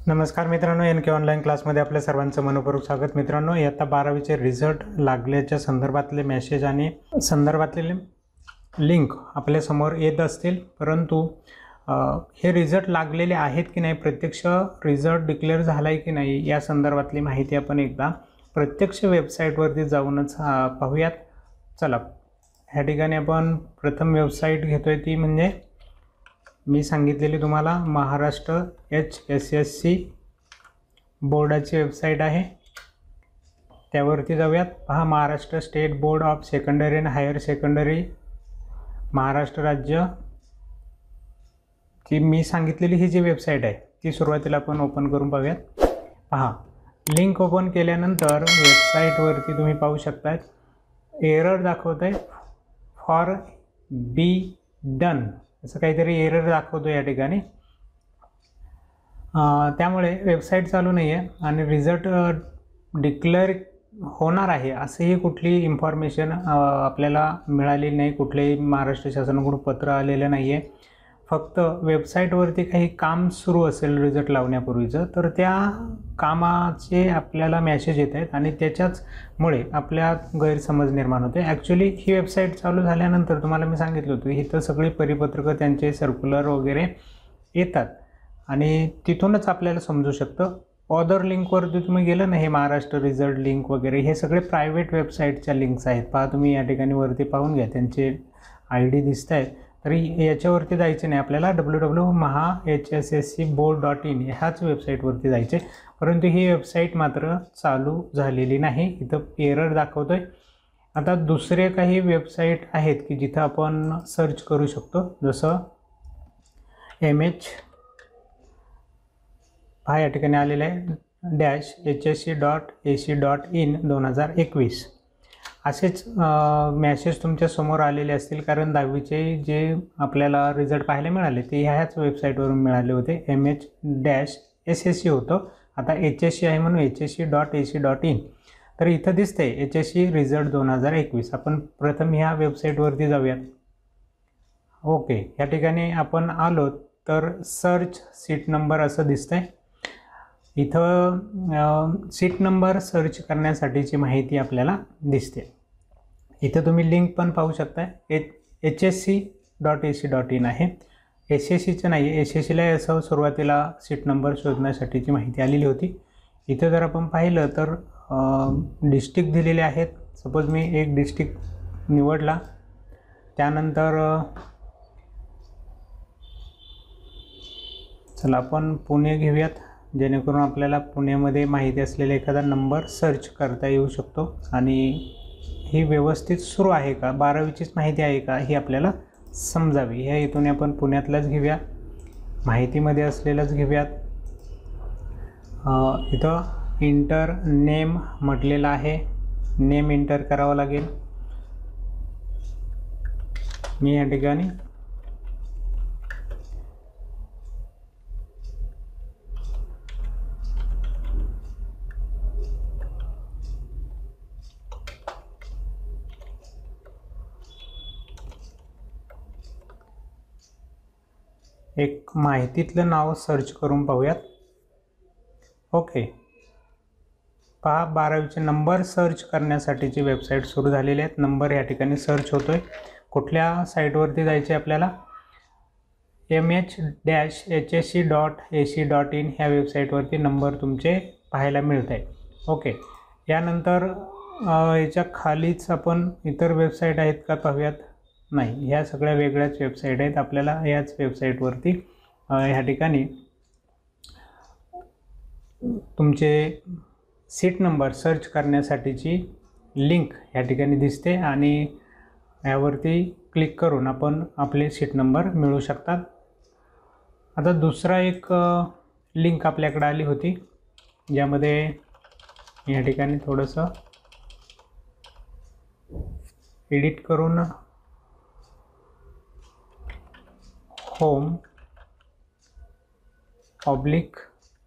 नमस्कार मित्रांनो, एन के ऑनलाईन क्लासमध्ये आपल्या सर्वांचं मनपूर्वक स्वागत. मित्रांनो, इयत्ता 12वीचे रिझल्ट लागल्याच्या संदर्भातले मेसेज आणि संदर्भातले लिंक आपल्यासमोर येत असतील, परंतु हे रिझल्ट लागलेले आहेत की नाही, प्रत्यक्ष रिझल्ट डिक्लेअर झाला आहे की नाही या संदर्भातली माहिती आपण एकदा प्रत्यक्ष वेबसाईटवरती जाऊनच पाहूयात. चला, ह्या ठिकाणी आपण प्रथम वेबसाईट घेतो आहे, ती म्हणजे मी सांगितलेली तुम्हाला महाराष्ट्र HSSC बोर्डाची वेबसाईट आहे, त्यावरती जाऊयात. पहा, Maharashtra state board of secondary and higher secondary, Maharashtra राज्य, ती मी सांगितलेली ही जी वेबसाईट आहे ती सुरुवातीला आपण ओपन करून पाहूयात. पहा, लिंक ओपन केल्यानंतर वेबसाईटवरती तुम्ही पाहू शकता एरर दाखवत आहे, फॉर बी डन असं काहीतरी एरर दाखवतो या ठिकाणी. त्यामुळे वेबसाईट चालू नाही आहे आणि रिझल्ट डिक्लेअर होणार आहे असंही कुठली इन्फॉर्मेशन आपल्याला मिळालेली नाही, कुठलेही महाराष्ट्र शासनाकडून पत्र आलेलं नाही आहे. फक्त वेबसाईटवरती काही काम सुरू असेल रिझल्ट लावण्यापूर्वीचं, तर त्या कामाचे आपल्याला मॅसेज येत आहेत आणि त्याच्याचमुळे आपल्या गैरसमज निर्माण होते. ॲक्च्युली ही वेबसाईट चालू झाल्यानंतर तुम्हाला मी सांगितलं होतं की इथं सगळी परिपत्रकं, त्यांचे सर्क्युलर वगैरे येतात आणि तिथूनच आपल्याला समजू शकतं. ऑदर लिंकवरती तुम्ही गेलं ना, हे महाराष्ट्र रिझल्ट लिंक वगैरे हे सगळे प्रायव्हेट वेबसाईटच्या लिंक्स आहेत. पहा, तुम्ही या ठिकाणी वरती पाहून घ्या, त्यांचे ID दिसत आहेत. तरी याच्यावरती जायचं नाही आपल्याला, www.mahsscboard.in ह्याच वेबसाईटवरती जायचे. परंतु ही वेबसाईट मात्र चालू झालेली नाही, इथं एरर दाखवतो आहे. आता दुसरे काही वेबसाईट आहेत की जिथं आपण सर्च करू शकतो, जसं MH, हा या ठिकाणी आलेला आहे -hsc.ac.in 2021 असेच मॅसेज तुमच्या समोर आलेले असतील, कारण 10वीचे जे आपल्याला रिझल्ट पाहायला मिळाले ते ह्याच वेबसाईटवरून मिळाले होते. MH-SSC होतं, आता HSC आहे म्हणून hsc.ac.in. तर इथं दिसतंय HSC रिझल्ट 2021. आपण प्रथम ह्या वेबसाईटवरती जाऊयात. ओके, या ठिकाणी आपण आलो तर सर्च सीट नंबर असं दिसतंय. इथं सीट नंबर सर्च करण्यासाठीची माहिती आपल्याला दिसते. इथं तुम्ही लिंक पण पाहू शकता, hsc.ac.in आहे, SSCचं नाही आहे. SSCला असं सुरुवातीला सीट नंबर शोधण्यासाठीची माहिती आलेली होती. इथं जर आपण पाहिलं तर डिस्ट्रिक्ट दिलेले आहेत. सपोज मी एक डिस्ट्रिक्ट निवडला, त्यानंतर चला आपण पुणे घेऊयात, जेणेकरून आपल्याला पुण्यामध्ये माहिती असलेला एखादा नंबर सर्च करता येऊ शकतो आणि ही व्यवस्थित सुरू आहे का, 12वीचीच माहिती आहे का ही आपल्याला समजावी. ह्या इथून आपण पुण्यातलाच घेऊया, माहितीमध्ये असलेलंच घेऊयात. इथं इंटर नेम म्हटलेलं आहे, नेम इंटर करावं लागेल. मी या ठिकाणी एक माहितीतलं नाव सर्च करून पाहूयात. ओके, पहा, 12वीचे नंबर सर्च करण्यासाठीची वेबसाईट सुरू झालेली आहेत. नंबर या ठिकाणी सर्च होतोय. कुठल्या साईटवरती जायचे आपल्याला, MH-HSC.ac.in ह्या वेबसाईटवरती नंबर तुमचे पाहायला मिळत आहे. ओके, यानंतर याच्या खालीच आपण इतर वेबसाईट आहेत का पाहूयात. नाही, ह्या सगळ्या वेगळ्याच वेबसाईट आहेत. आपल्याला याच वेबसाईटवरती ह्या ठिकाणी तुमचे सीट नंबर सर्च करण्यासाठीची लिंक ह्या ठिकाणी दिसते आणि यावरती क्लिक करून आपण आपले सीट नंबर मिळवू शकतात. आता दुसरा एक लिंक आपल्याकडे आली होती, ज्यामध्ये या ठिकाणी थोडंसं एडिट करून होम पब्लिक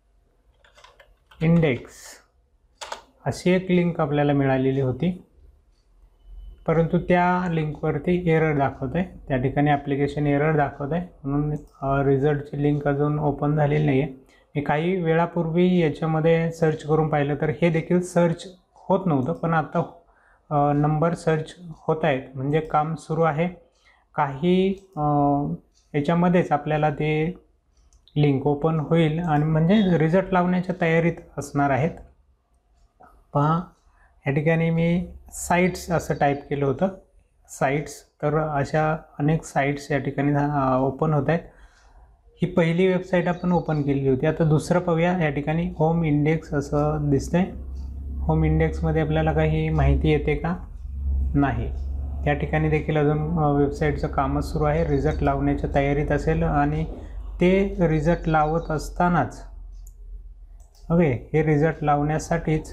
इंडेक्स अशी एक लिंक आपल्याला मिळालेली होती, परंतु त्या लिंकवरती एरर दाखवत आहे. त्या ठिकाणी ॲप्लिकेशन एरर दाखवत आहे, म्हणून रिझल्टची लिंक अजून ओपन झालेली नाही आहे. मी काही वेळापूर्वी याच्यामध्ये सर्च करून पाहिलं तर हे देखील सर्च होत नव्हतं, पण आता नंबर सर्च होत आहेत, म्हणजे काम सुरू आहे. काही याच्यामध्येच आपल्याला ते लिंक ओपन होईल आणि म्हणजे रिझल्ट लावण्याच्या तयारीत असणार आहेत. पहा या ठिकाणी मी साईट्स असं टाईप केलं होतं, साईट्स. तर अशा अनेक साईट्स या ठिकाणी ओपन होत आहेत. ही पहिली वेबसाईट आपण ओपन केली होती. आता दुसरं पाहूया. या ठिकाणी होम इंडेक्स असं दिसतंय. होम इंडेक्समध्ये आपल्याला काही माहिती येते का? नाही. त्या ठिकाणी देखील अजून वेबसाईटचं कामच सुरू आहे, रिझल्ट लावण्याच्या तयारीत असेल आणि ते रिझल्ट लावत असतानाच ओके, हे रिझल्ट लावण्यासाठीच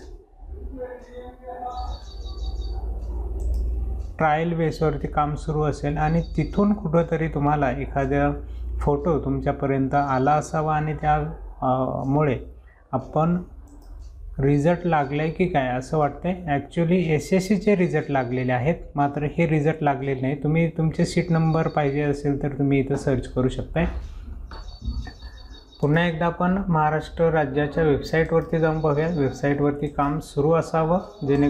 ट्रायल बेसवरती काम सुरू असेल आणि तिथून कुठंतरी तुम्हाला एखादा फोटो तुमच्यापर्यंत आला असावा आणि त्यामुळे आपण रिझल्ट लागला आहे की काय असं वाटतंय. ॲक्च्युली SSCचे रिझल्ट लागलेले आहेत, मात्र हे रिझल्ट लागलेले नाही. तुम्ही तुमचे सीट नंबर पाहिजे असेल तर तुम्ही इथं सर्च करू शकताय. पुन्हा एकदा आपण महाराष्ट्र राज्याच्या वेबसाईटवरती जाऊन बघूया. वेबसाईटवरती काम सुरू असावं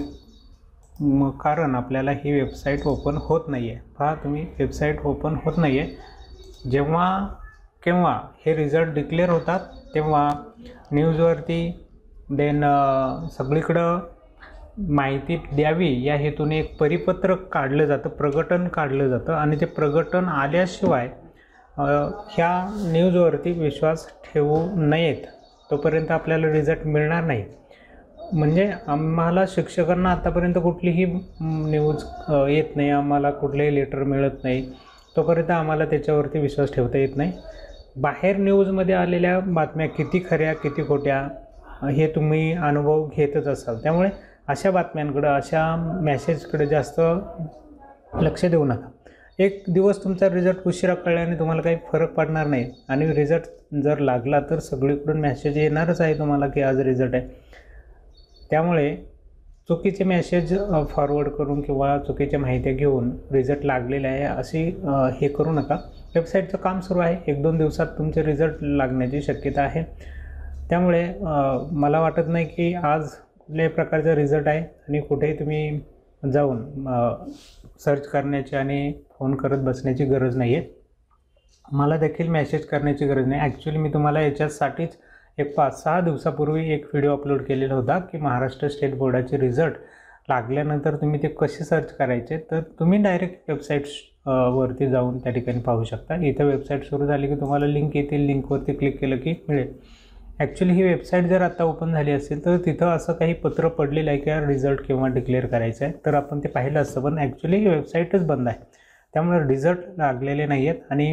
कारण आपल्याला ही वेबसाईट ओपन होत नाही आहे. पहा तुम्ही, वेबसाईट ओपन होत नाही आहे. जेव्हा केव्हा हे रिझल्ट डिक्लेअर होतात तेव्हा न्यूजवरती देन सगळीकडं माहिती द्यावी या हेतूने एक परिपत्रक काढलं जातं, प्रकटन काढलं जातं आणि ते प्रकटन आल्याशिवाय ह्या न्यूजवरती विश्वास ठेवू नयेत. तोपर्यंत आपल्याला रिझल्ट मिळणार नाही. म्हणजे आम्हाला शिक्षकांना आतापर्यंत कुठलीही न्यूज येत नाही, आम्हाला कुठलेही लेटर मिळत नाही, तोपर्यंत आम्हाला त्याच्यावरती विश्वास ठेवता येत नाही. बाहेर न्यूजमध्ये आलेल्या बातम्या किती खऱ्या किती खोट्या हे तुम्ही अनुभव घेतच असाल. त्यामुळे अशा बातम्यांकडं, अशा मेसेजकडे जास्त लक्ष देऊ नका. एक दिवस तुमचा रिझल्ट उशिरा कळल्याने तुम्हाला काही फरक पडणार नाही आणि रिझल्ट जर लागला तर सगळीकडून मेसेज येणारच आहे तुम्हाला की आज रिझल्ट आहे. त्यामुळे चुकीचे मेसेज फॉरवर्ड करून किंवा चुकीच्या माहिती घेऊन रिझल्ट लागलेले आहे अशी हे करू नका. वेबसाईटचं काम सुरू आहे, 1-2 दिवसात तुमचे रिझल्ट लागण्याची शक्यता आहे. त्यामुळे मला वाटत नाही की आज कुठल्याही प्रकारचा रिझल्ट आहे आणि कुठेही तुम्ही जाऊन सर्च करण्याची आणि फोन करत बसण्याची गरज नाही आहे. मला देखील मेसेज करण्याची गरज नाही. ॲक्च्युली मी तुम्हाला याच्यासाठीच एक 5-6 दिवसापूर्वी एक व्हिडिओ अपलोड केलेला होता की महाराष्ट्र स्टेट बोर्डाचे रिझल्ट लागल्यानंतर तुम्ही ते कसे सर्च करायचे. तर तुम्ही डायरेक्ट वेबसाईट्सवरती जाऊन त्या ठिकाणी पाहू शकता. इथं वेबसाईट सुरू झाली की तुम्हाला लिंक येतील, लिंकवरती क्लिक केलं की मिळेल. ॲक्च्युली ही वेबसाईट जर आता ओपन झाली असेल तर तिथं असं काही पत्र पडलेलं आहे की रिझल्ट केव्हा डिक्लेअर करायचं आहे, तर आपण ते पाहिलं असतं. पण ॲक्च्युली ही वेबसाईटच बंद आहे, त्यामुळे रिझल्ट लागलेले नाही आहेत आणि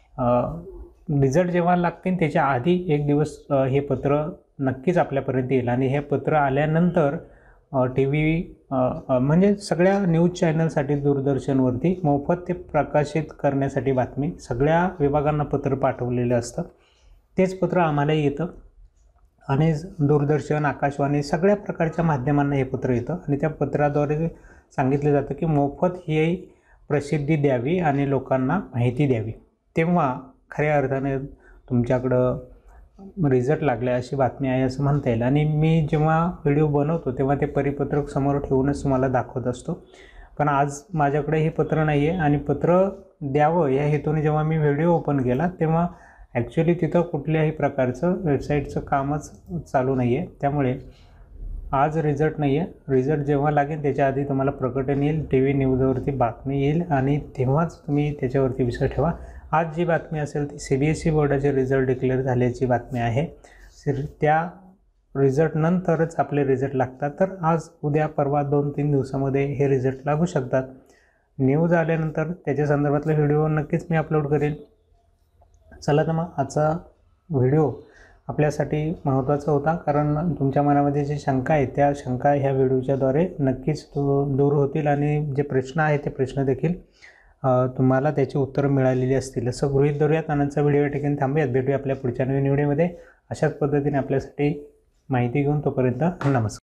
रिझल्ट जेव्हा लागतील त्याच्या आधी 1 दिवस हे पत्र नक्कीच आपल्यापर्यंत येईल आणि हे पत्र आल्यानंतर TV म्हणजे सगळ्या न्यूज चॅनलसाठी दूरदर्शनवरती मोफत ते प्रकाशित करण्यासाठी बातमी सगळ्या विभागांना पत्र पाठवलेलं असतं. तेच पत्र आम्हालाही येतं आणि दूरदर्शन, आकाशवाणी सगळ्या प्रकारच्या माध्यमांना हे पत्र येतं आणि त्या पत्राद्वारे सांगितलं जातं की मोफत ही प्रसिद्धी द्यावी आणि लोकांना माहिती द्यावी. तेव्हा खऱ्या अर्थाने तुमच्याकडं रिझल्ट लागला अशी बातमी आहे असं म्हणता येईल. आणि मी जेव्हा व्हिडिओ बनवतो तेव्हा ते परिपत्रक समोर ठेवूनच तुम्हाला दाखवत असतो. पण आज माझ्याकडे हे पत्र नाही आहे आणि पत्र द्यावं या हेतूने जेव्हा मी व्हिडिओ ओपन केला तेव्हा ॲक्च्युली तिथं कुठल्याही प्रकारचं वेबसाईटचं कामच चालू नाही आहे. त्यामुळे आज रिझल्ट नाही आहे. रिझल्ट जेव्हा लागेल त्याच्या आधी तुम्हाला प्रकटन येईल, TV न्यूजवरती बातमी येईल आणि तेव्हाच तुम्ही त्याच्यावरती विश्वास ठेवा. आज जी बातमी असेल ती CBSE बोर्डाचे रिझल्ट डिक्लेअर झाल्याची बातमी आहे. त्या रिझल्ट नंतरच आपले रिझल्ट लागतात. तर आज, उद्या, परवा 2-3 दिवसामध्ये हे रिझल्ट लागू शकतात. न्यूज आल्यानंतर त्याच्या संदर्भातला व्हिडिओ नक्कीच मी अपलोड करेल. चला तर मग आजचा व्हिडिओ आपल्यासाठी महत्त्वाचा होता, कारण तुमच्या मनामध्ये जी शंका आहे त्या शंका ह्या व्हिडिओच्याद्वारे नक्कीच दूर होतील आणि जे प्रश्न आहेत ते प्रश्न देखील तुम्हाला त्याची उत्तरं मिळालेली असतील असं गृहीत धरूयात. आनंदचा व्हिडिओ या ठिकाणी थांबूयात. भेटूया आपल्या पुढच्या नवीन व्हिडिओमध्ये अशाच पद्धतीने आपल्यासाठी माहिती घेऊन. तोपर्यंत नमस्कार.